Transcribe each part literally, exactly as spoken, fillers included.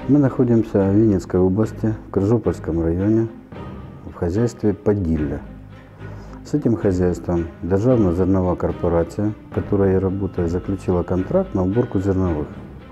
Мы находимся в Винницкой области, в Крыжопольском районе, в хозяйстве «Подилля». С этим хозяйством Державная зерновая корпорация, в которой я работаю, заключила контракт на уборку зерновых.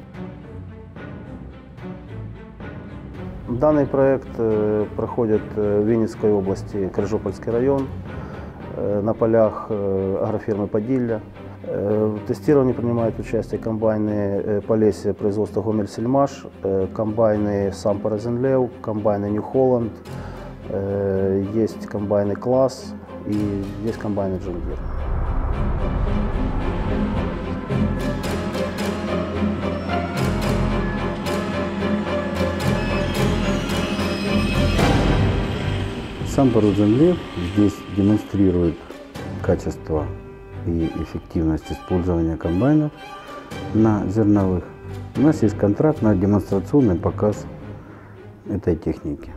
Данный проект проходит в Винницкой области, Крыжопольский район, на полях агрофирмы «Подилля». В тестировании принимают участие комбайны Полесье производства Гомель-Сельмаш, комбайны Сампо, комбайны Нью Холланд, есть комбайны Класс и есть комбайны Джон Дир. Сампо здесь демонстрирует качество и эффективность использования комбайнов на зерновых. У нас есть контракт на демонстрационный показ этой техники.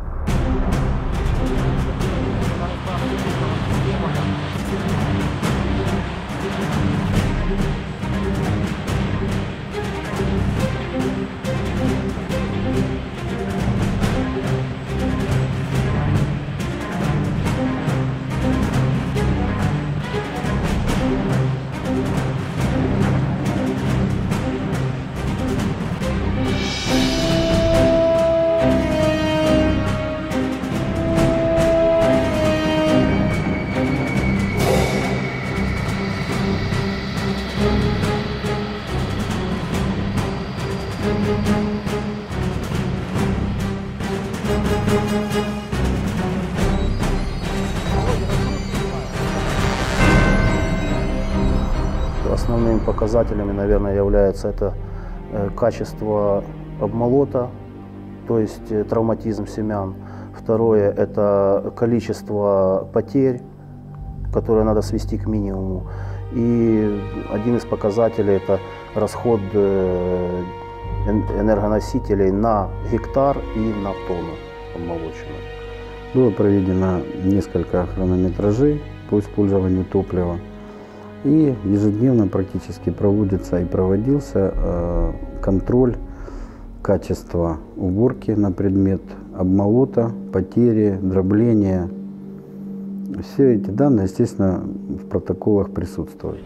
Основными показателями, наверное, является это качество обмолота, то есть травматизм семян. Второе – это количество потерь, которые надо свести к минимуму. И один из показателей – это расход энергоносителей на гектар и на тонну обмолоченного. Было проведено несколько хронометражей по использованию топлива. И ежедневно практически проводится и проводился э, контроль качества уборки на предмет обмолота, потери, дробления. Все эти данные, естественно, в протоколах присутствуют.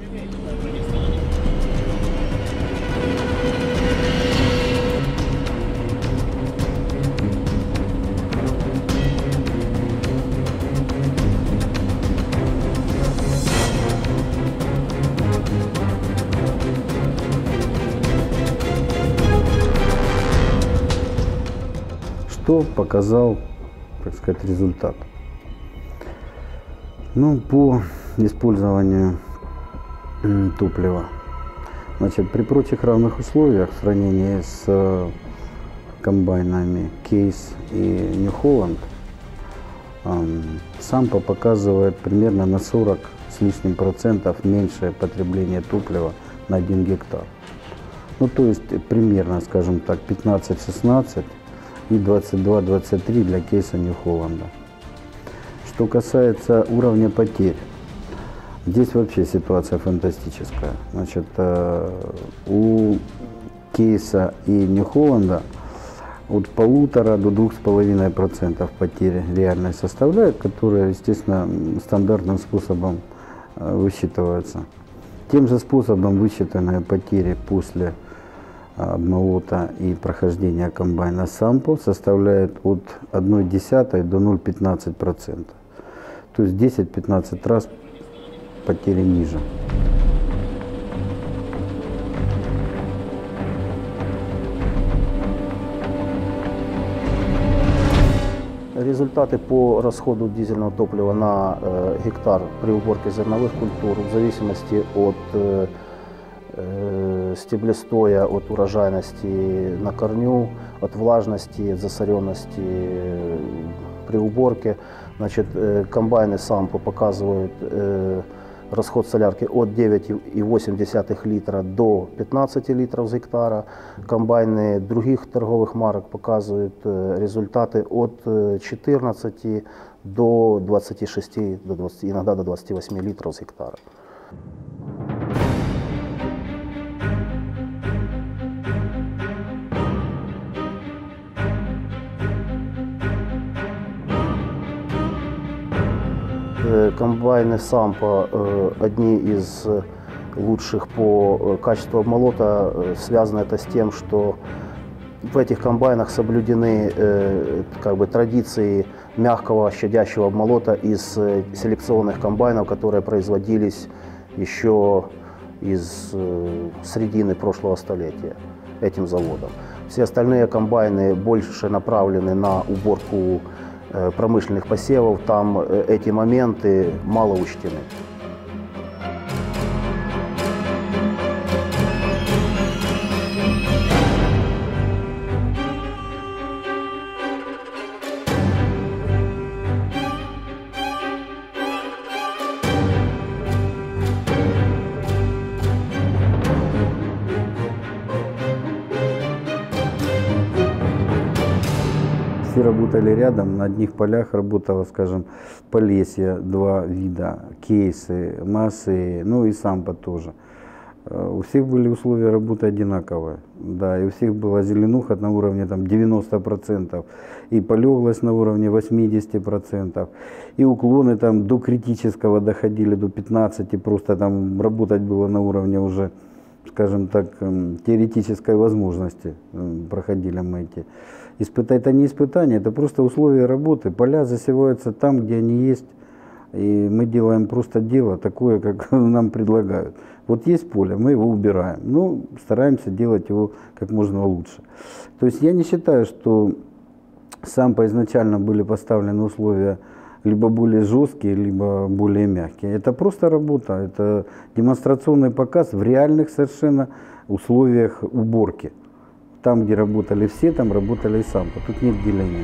Что показал, так сказать, результат? Ну, по использованию топлива. Значит, при прочих равных условиях в сравнении с комбайнами Кейс и Нью Холланд, Сампо показывает примерно на сорок с лишним процентов меньшее потребление топлива на один гектар. Ну, то есть примерно, скажем так, пятнадцать-шестнадцать и двадцать два — двадцать три для кейса Нью Холланда. Что касается уровня потерь, здесь вообще ситуация фантастическая. Значит, у кейса и Нью Холланда от полутора до двух с половиной процентов потери реальной составляют, которые, естественно, стандартным способом высчитываются. Тем же способом высчитанные потери после обмолота и прохождения комбайна Сампо составляет от одной десятой до ноль целых пятнадцать сотых процента. То есть десять-пятнадцать раз потери ниже. Результаты по расходу дизельного топлива на э, гектар при уборке зерновых культур в зависимости от э, стеблестоя, от урожайности на корню, от влажности, от засоренности при уборке. Значит, комбайны Сампо показывают расход солярки от девяти и восемь десятых литра до пятнадцати литров с гектара. Комбайны других торговых марок показывают результаты от четырнадцати до двадцати шести, до двадцати, иногда до двадцати восьми литров с гектара. Комбайны Самpo одни из лучших по качеству обмолота. Связано это с тем, что в этих комбайнах соблюдены как бы традиции мягкого щадящего обмолота из селекционных комбайнов, которые производились еще из середины прошлого столетия этим заводом. Все остальные комбайны больше направлены на уборку промышленных посевов, там эти моменты мало учтены. Все работали рядом, на одних полях работало, скажем, Полесье, два вида, кейсы, массы, ну и Сампо тоже. У всех были условия работы одинаковые, да, и у всех была зеленуха на уровне там девяноста процентов, и полеглость на уровне восьмидесяти процентов, и уклоны там до критического доходили, до пятнадцати процентов, просто там работать было на уровне уже, скажем так, теоретической возможности, проходили мы эти. Испытать это не испытание, это просто условия работы. Поля засеваются там, где они есть, и мы делаем просто дело такое, как нам предлагают. Вот есть поле, мы его убираем, но стараемся делать его как можно лучше. То есть я не считаю, что Сампо изначально были поставлены условия либо более жесткие, либо более мягкие. Это просто работа, это демонстрационный показ в реальных совершенно условиях уборки. Там, где работали все, там работали и Сампо. Тут нет деления.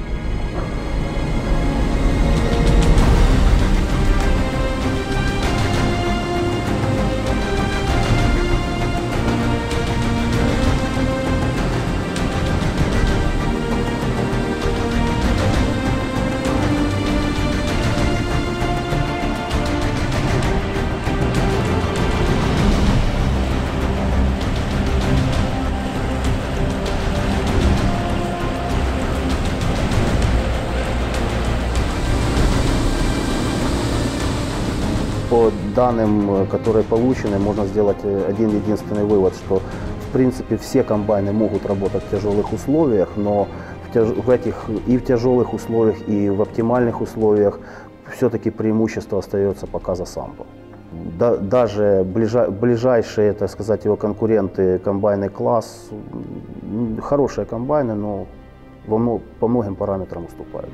По данным, которые получены, можно сделать один единственный вывод, что в принципе все комбайны могут работать в тяжелых условиях, но в, тяж... в этих и в тяжелых условиях, и в оптимальных условиях все-таки преимущество остается пока за Сампо. Да, даже ближа... ближайшие, так сказать, его конкуренты, комбайны класс, хорошие комбайны, но во... по многим параметрам уступают.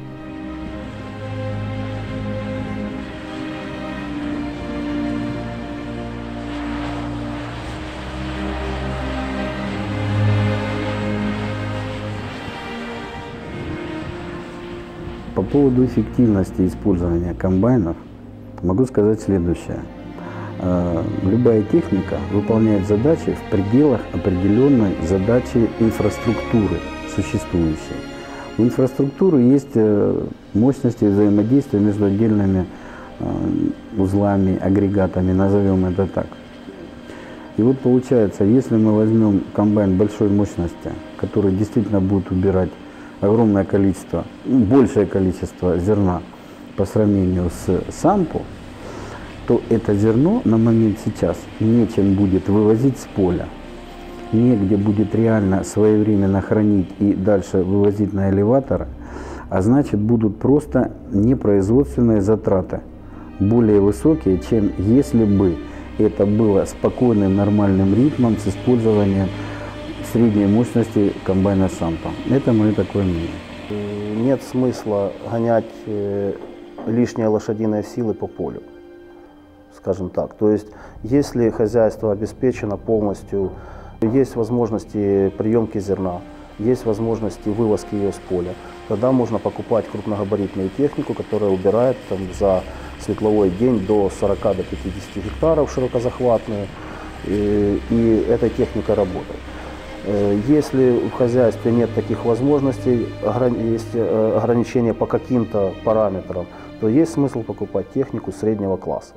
По поводу эффективности использования комбайнов могу сказать следующее. Любая техника выполняет задачи в пределах определенной задачи инфраструктуры существующей. У инфраструктуры есть мощности взаимодействия между отдельными узлами, агрегатами, назовем это так. И вот получается, если мы возьмем комбайн большой мощности, который действительно будет убирать огромное количество, большее количество зерна по сравнению с Сампо, то это зерно на момент сейчас нечем будет вывозить с поля, негде будет реально своевременно хранить и дальше вывозить на элеваторы, а значит будут просто непроизводственные затраты, более высокие, чем если бы это было спокойным нормальным ритмом с использованием средней мощности комбайна Сампо. Это мое такое мнение. Нет смысла гонять лишние лошадиные силы по полю, скажем так. То есть, если хозяйство обеспечено полностью, есть возможности приемки зерна, есть возможности вывозки ее с поля, тогда можно покупать крупногабаритную технику, которая убирает там, за светловой день до сорока до пятидесяти гектаров широкозахватную, и, и эта техника работает. Если в хозяйстве нет таких возможностей, есть ограничения по каким-то параметрам, то есть смысл покупать технику среднего класса.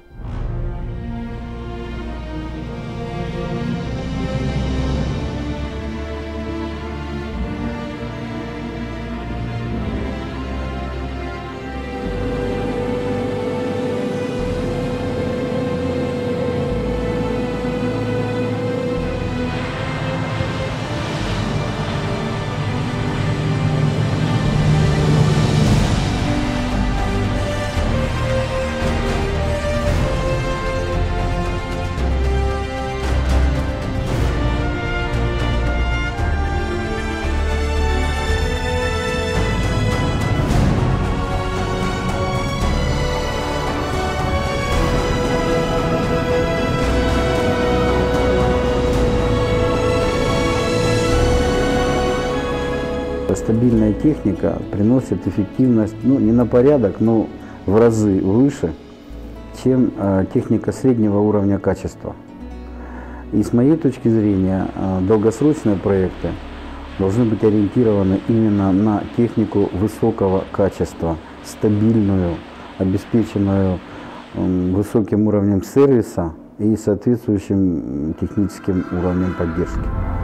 эта стабильная техника приносит эффективность, ну, не на порядок, но в разы выше, чем э, техника среднего уровня качества. И с моей точки зрения, э, долгосрочные проекты должны быть ориентированы именно на технику высокого качества, стабильную, обеспеченную э, высоким уровнем сервиса и соответствующим техническим уровнем поддержки.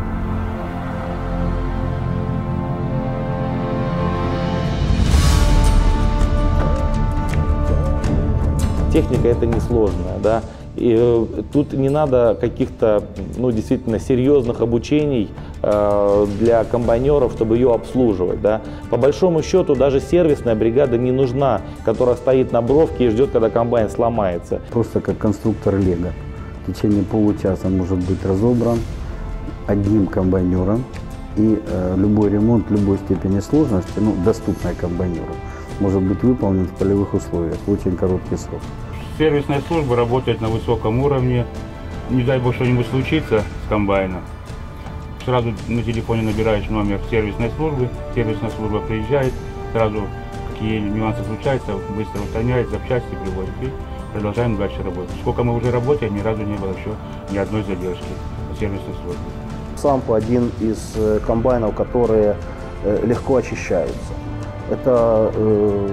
Техника это несложная, да, и э, тут не надо каких-то, ну, действительно серьезных обучений э, для комбайнеров, чтобы ее обслуживать, да. По большому счету даже сервисная бригада не нужна, которая стоит на бровке и ждет, когда комбайн сломается. Просто как конструктор лего. В течение получаса может быть разобран одним комбайнером, и э, любой ремонт любой степени сложности, ну, доступной комбайнеру, может быть выполнен в полевых условиях в очень короткий срок. Сервисная служба работает на высоком уровне. Не дай бог что-нибудь случится с комбайном, сразу на телефоне набираешь номер сервисной службы, сервисная служба приезжает, сразу какие нюансы случаются, быстро устраняет, запчасти приводит и продолжаем дальше работать. Сколько мы уже работаем, ни разу не было еще ни одной задержки на сервисной службе. Сампо один из комбайнов, которые легко очищаются. Это э,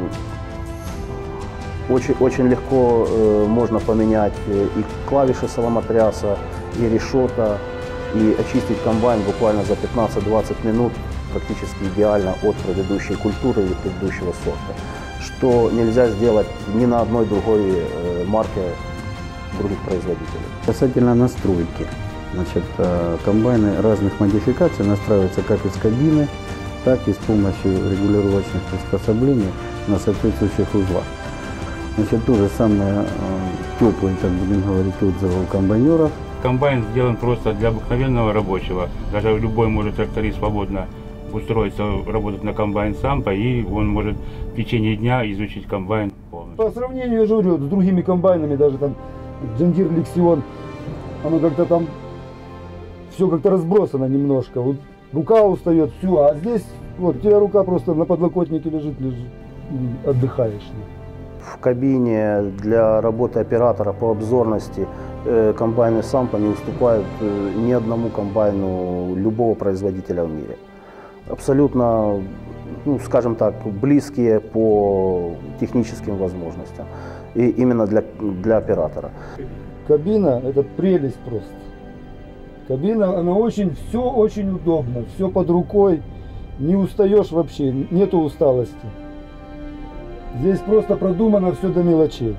очень, очень легко э, можно поменять и клавиши соломотряса, и решета, и очистить комбайн буквально за пятнадцать-двадцать минут, практически идеально от предыдущей культуры или предыдущего сорта, что нельзя сделать ни на одной другой э, марке других производителей. Касательно настройки, значит, комбайны разных модификаций настраиваются как из кабины, так и с помощью регулировочных приспособлений на соответствующих узлах. Значит, то же самое теплые, так будем говорить, отзывы у комбайнеров. Комбайн сделан просто для обыкновенного рабочего. Даже любой может тракторист свободно устроиться, работать на комбайн Сампо, и он может в течение дня изучить комбайн полностью. По сравнению, я же говорю, с другими комбайнами, даже там Джандир, Лексион, оно как-то там все как-то разбросано немножко. Вот рука устает, все, а здесь вот у тебя рука просто на подлокотнике лежит, лежит и отдыхаешь. В кабине для работы оператора по обзорности э, комбайны Сампо не уступают э, ни одному комбайну любого производителя в мире. Абсолютно, ну, скажем так, близкие по техническим возможностям. И именно для, для оператора. Кабина – это прелесть просто. Кабина, она очень, все очень удобно, все под рукой, не устаешь вообще, нету усталости. Здесь просто продумано все до мелочей.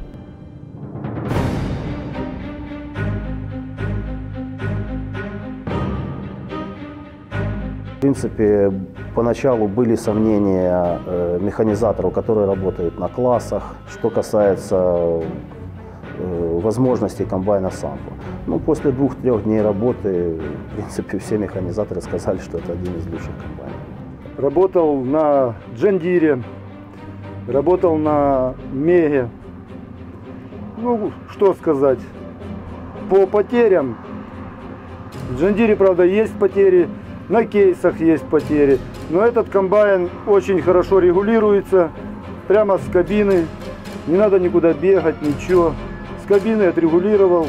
В принципе, поначалу были сомнения э, механизаторов, которые работают на классах, что касается э, возможностей комбайна Сампо. Ну, после двух-трех дней работы, в принципе, все механизаторы сказали, что это один из лучших комбайнов. Работал на Джандире, работал на Меге. Ну, что сказать, по потерям. В Джандире, правда, есть потери, на кейсах есть потери. Но этот комбайн очень хорошо регулируется, прямо с кабины. Не надо никуда бегать, ничего. С кабины отрегулировал.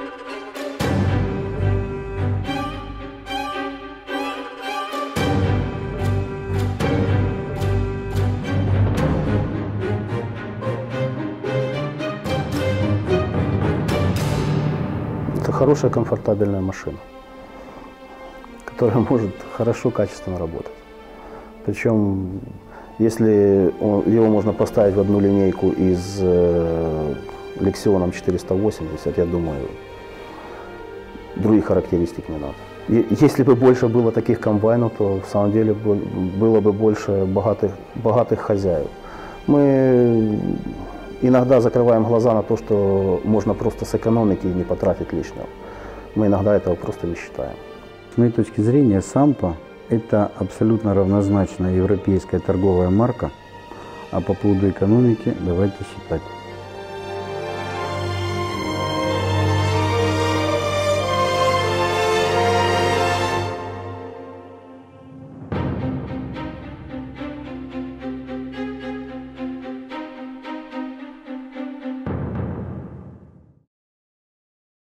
Это хорошая, комфортабельная машина, которая может хорошо, качественно работать. Причем, если он, его можно поставить в одну линейку и с э, Лексионом четыреста восемьдесят, я думаю, других характеристик не надо. И, если бы больше было таких комбайнов, то в самом деле было бы больше богатых, богатых хозяев. Мы иногда закрываем глаза на то, что можно просто сэкономить и не потратить лишнего. Мы иногда этого просто не считаем. С моей точки зрения, Сампо – это абсолютно равнозначная европейская торговая марка, а по поводу экономики давайте считать.